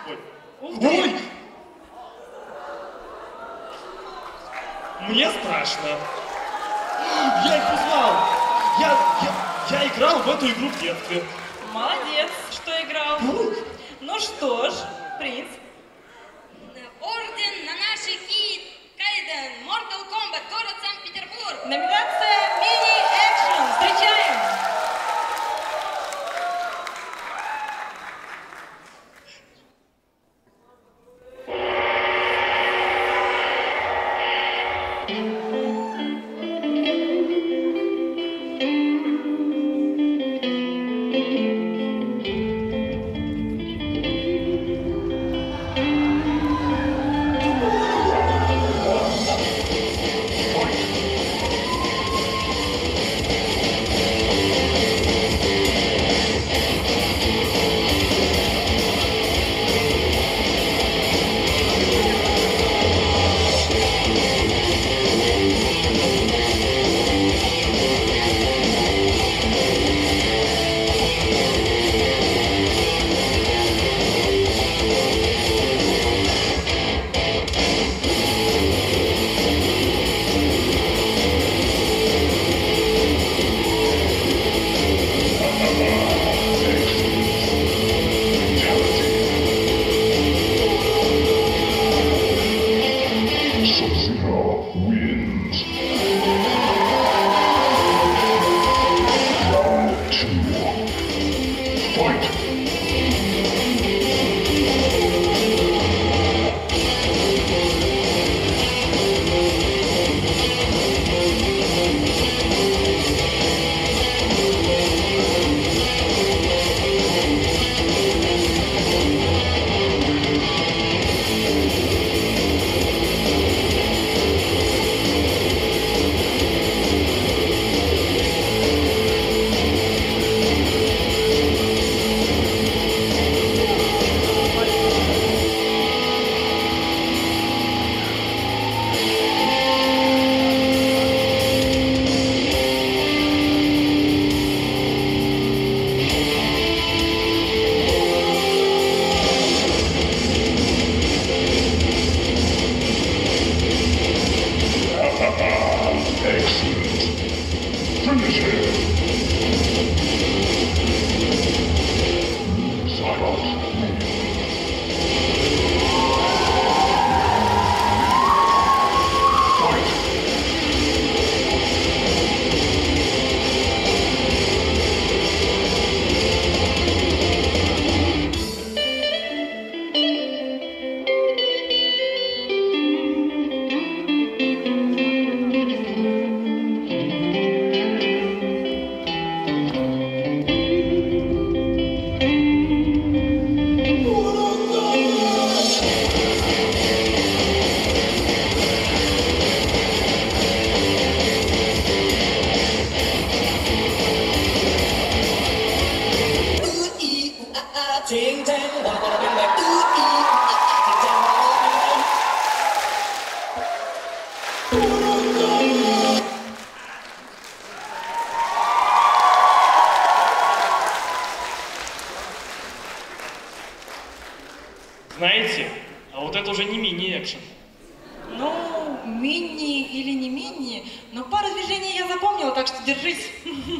Ух ты! Ой! Мне страшно. Я их узнал. Я играл в эту игру в детстве. Молодец, что играл. Ну что ж, принц. Орден на наши хит. Кайден, Mortal Kombat, город Санкт-Петербург. Номинация мини-экшен. Встречаем. Sub-Zero wins. Round 2. Fight! Excellent. Finish him. Cyclops wins. Fight! Ching chang, wanna bring back ooh ee, ching chang, wanna bring back. Знаете, а вот это уже не мини-экшен. Ну, мини или не мини, но пару движений я запомнила, так что держись.